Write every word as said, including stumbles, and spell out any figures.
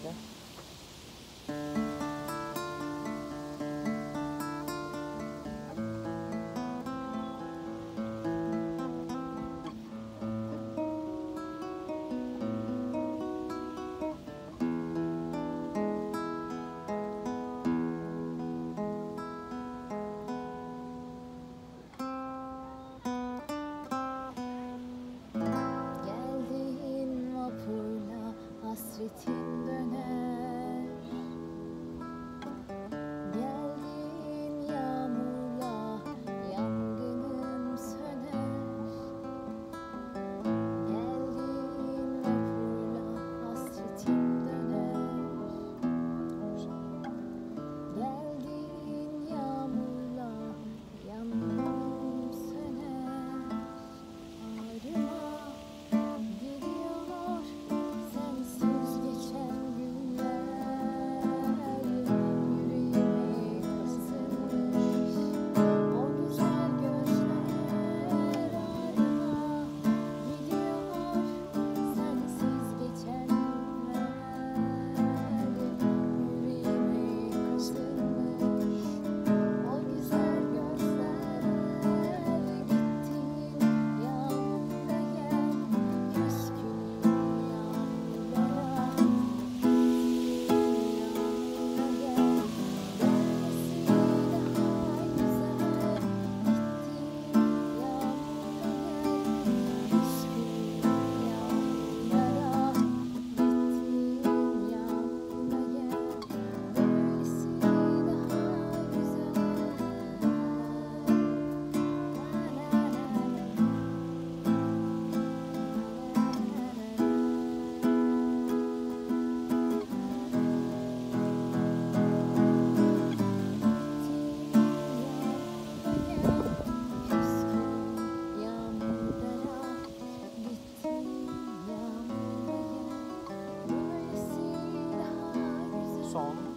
de. Hasretin döner, geldiğin yağmurla yangınım söner. Geldiğin vapurla hasretin döner, geldiğin yağmurla yangınım söner. Ağrıma geliyor sensiz geçen günler, yüreğime kazınmış o güzel gözler. Ağrıma gidiyor sensiz geçen günler, yüreğime kazınmış o güzel gözler. Gittin yağmurda gel, küskün yağmurlara. Son.